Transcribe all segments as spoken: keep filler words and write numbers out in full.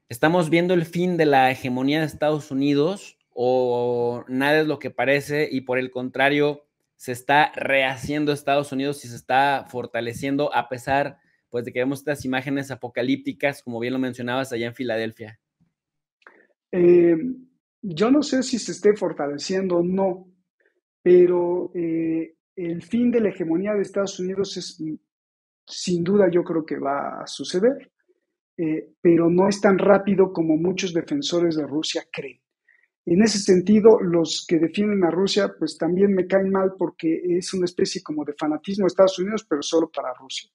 ¿Estamos viendo el fin de la hegemonía de Estados Unidos o nada es lo que parece y por el contrario se está rehaciendo Estados Unidos y se está fortaleciendo a pesar pues de que vemos estas imágenes apocalípticas, como bien lo mencionabas allá en Filadelfia? Eh, yo no sé si se esté fortaleciendo o no, pero eh, el fin de la hegemonía de Estados Unidos es, sin duda, yo creo que va a suceder, eh, pero no es tan rápido como muchos defensores de Rusia creen. En ese sentido, los que defienden a Rusia, pues también me caen mal porque es una especie como de fanatismo de Estados Unidos, pero solo para Rusia.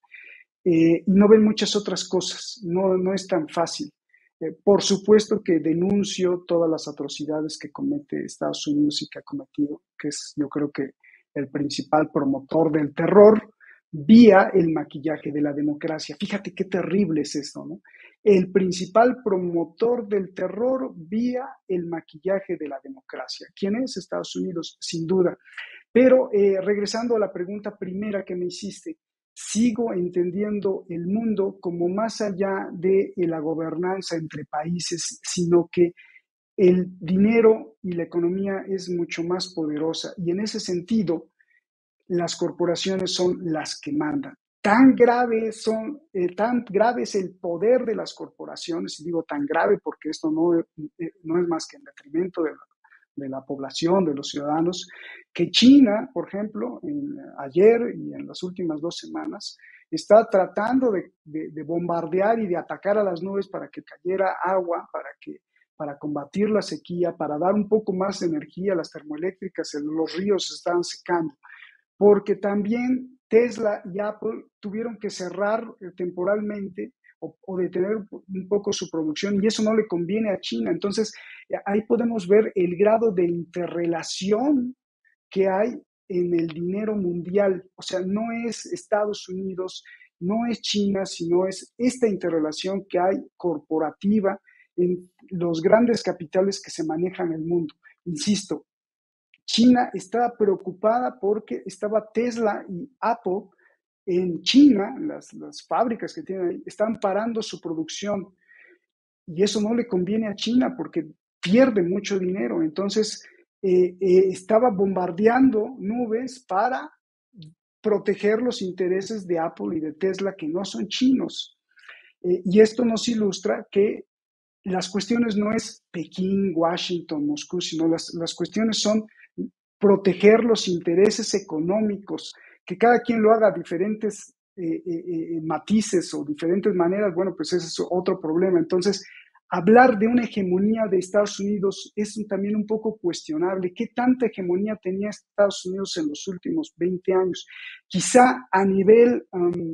Eh, y no ven muchas otras cosas, no, no es tan fácil. Eh, por supuesto que denuncio todas las atrocidades que comete Estados Unidos y que ha cometido, que es yo creo que el principal promotor del terror vía el maquillaje de la democracia. Fíjate qué terrible es esto, ¿no? El principal promotor del terror vía el maquillaje de la democracia. ¿Quién es? Estados Unidos, sin duda. Pero eh, regresando a la pregunta primera que me hiciste, sigo entendiendo el mundo como más allá de la gobernanza entre países, sino que el dinero y la economía es mucho más poderosa y en ese sentido las corporaciones son las que mandan. Tan grave, son, eh, tan grave es el poder de las corporaciones, y digo tan grave porque esto no, eh, no es más que en detrimento de la, de la población, de los ciudadanos, que China, por ejemplo, en, ayer y en las últimas dos semanas, está tratando de, de, de bombardear y de atacar a las nubes para que cayera agua, para que para combatir la sequía, para dar un poco más de energía a las termoeléctricas, los ríos se estaban secando, porque también Tesla y Apple tuvieron que cerrar temporalmente o, o detener un poco su producción y eso no le conviene a China. Entonces, ahí podemos ver el grado de interrelación que hay en el dinero mundial. O sea, no es Estados Unidos, no es China, sino es esta interrelación que hay corporativa en los grandes capitales que se manejan en el mundo. Insisto, China estaba preocupada porque estaba Tesla y Apple en China, las, las fábricas que tienen ahí, están parando su producción y eso no le conviene a China porque pierde mucho dinero. Entonces, eh, eh, estaba bombardeando nubes para proteger los intereses de Apple y de Tesla que no son chinos. Eh, y esto nos ilustra que las cuestiones no es Pekín, Washington, Moscú, sino las, las cuestiones son proteger los intereses económicos, que cada quien lo haga a diferentes eh, eh, eh, matices o diferentes maneras, bueno, pues ese es otro problema. Entonces, hablar de una hegemonía de Estados Unidos es también un poco cuestionable. ¿Qué tanta hegemonía tenía Estados Unidos en los últimos veinte años? Quizá a nivel um,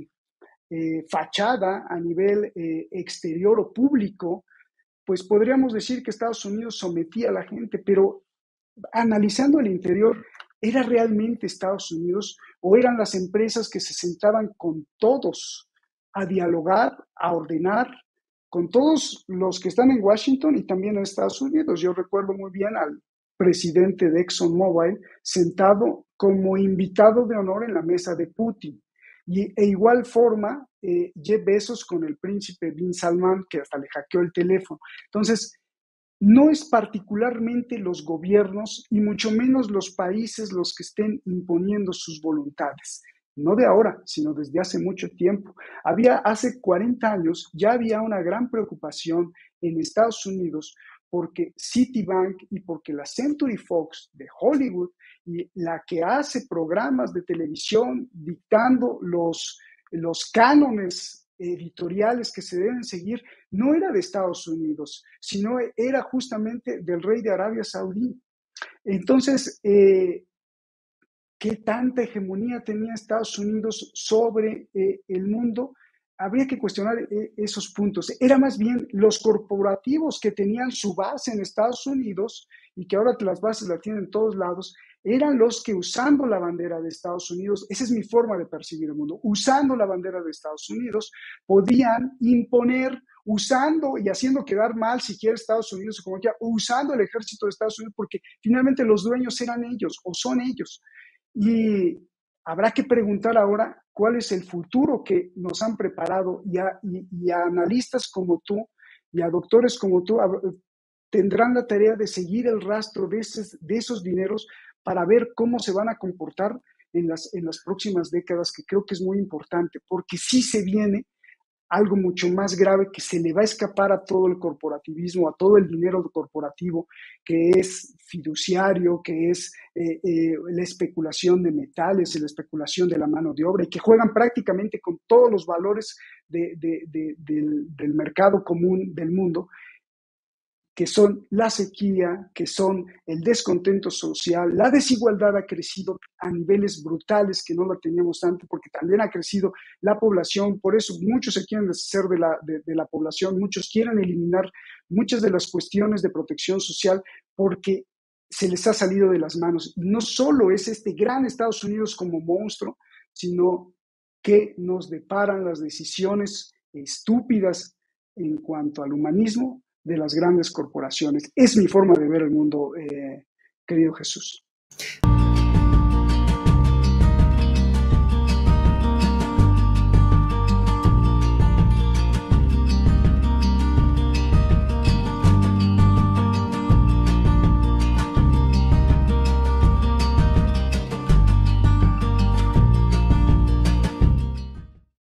eh, fachada, a nivel eh, exterior o público, pues podríamos decir que Estados Unidos sometía a la gente, pero analizando el interior, ¿era realmente Estados Unidos o eran las empresas que se sentaban con todos a dialogar, a ordenar, con todos los que están en Washington y también en Estados Unidos? Yo recuerdo muy bien al presidente de ExxonMobil sentado como invitado de honor en la mesa de Putin. Y e igual forma, eh, Jeff Bezos con el príncipe Bin Salman, que hasta le hackeó el teléfono. Entonces, no es particularmente los gobiernos y mucho menos los países los que estén imponiendo sus voluntades. No de ahora, sino desde hace mucho tiempo. Había hace cuarenta años, ya había una gran preocupación en Estados Unidos porque Citibank y porque la Century Fox de Hollywood y la que hace programas de televisión dictando los, los cánones editoriales que se deben seguir, no era de Estados Unidos, sino era justamente del rey de Arabia Saudí. Entonces, eh, ¿qué tanta hegemonía tenía Estados Unidos sobre eh, el mundo? Habría que cuestionar eh, esos puntos. Era más bien los corporativos que tenían su base en Estados Unidos y que ahora las bases las tienen en todos lados, eran los que usando la bandera de Estados Unidos, esa es mi forma de percibir el mundo, usando la bandera de Estados Unidos, podían imponer, usando y haciendo quedar mal si quiere Estados Unidos o como quiera, usando el ejército de Estados Unidos, porque finalmente los dueños eran ellos o son ellos. Y habrá que preguntar ahora cuál es el futuro que nos han preparado y a, y, y a analistas como tú y a doctores como tú a, tendrán la tarea de seguir el rastro de, esos, de esos dineros para ver cómo se van a comportar en las, en las próximas décadas, que creo que es muy importante, porque sí se viene algo mucho más grave que se le va a escapar a todo el corporativismo, a todo el dinero corporativo, que es fiduciario, que es eh, eh, la especulación de metales, la especulación de la mano de obra, y que juegan prácticamente con todos los valores de, de, de, del, del mercado común del mundo, que son la sequía, que son el descontento social. La desigualdad ha crecido a niveles brutales que no la teníamos antes, porque también ha crecido la población. Por eso muchos se quieren deshacer de la, de, de la población, muchos quieren eliminar muchas de las cuestiones de protección social, porque se les ha salido de las manos. Y no solo es este gran Estados Unidos como monstruo, sino que nos deparan las decisiones estúpidas en cuanto al humanismo de las grandes corporaciones. Es mi forma de ver el mundo, eh, querido Jesús.